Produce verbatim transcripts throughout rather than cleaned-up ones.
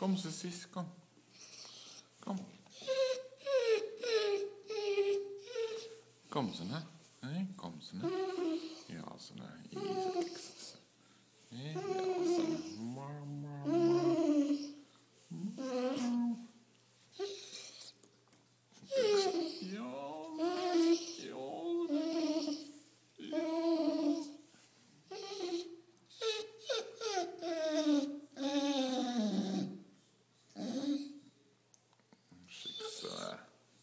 Kom, zusjes, kom. Kom. Kom ze, hè? Hé, kom ze, hè? Ja, ze, hè? Hier, kijk ze. Hé, ja, ze. Maar, maar, maar. Kijk ze. Ja, ja, ja. Kijk ze, hè?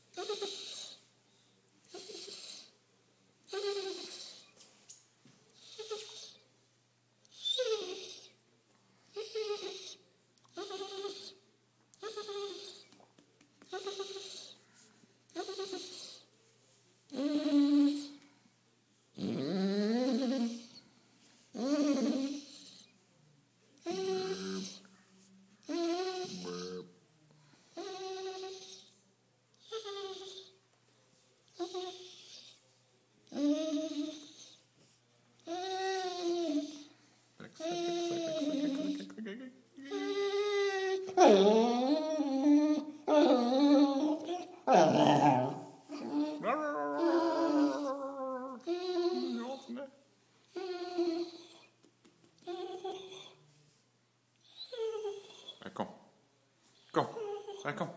Kom. Kom. Hey, kom.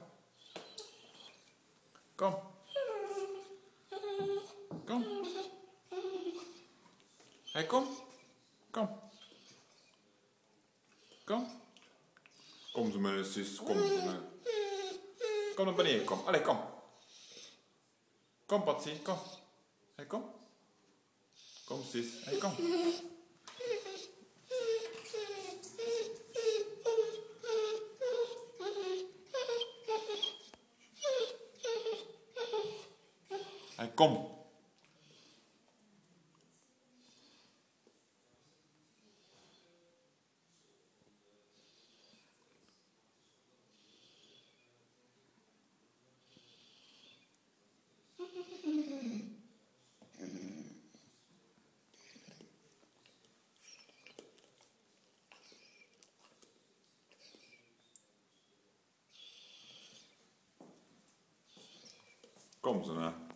Kom. Kom. Hey, kom. Kom. Kom. Kom ze maar, zus. Kom ze maar. Kom naar beneden, kom. Allee, kom. Kom, Patsy, kom. Hey, kom. Kom, zus. Hey, kom. Hey, kom. Kom ze nou.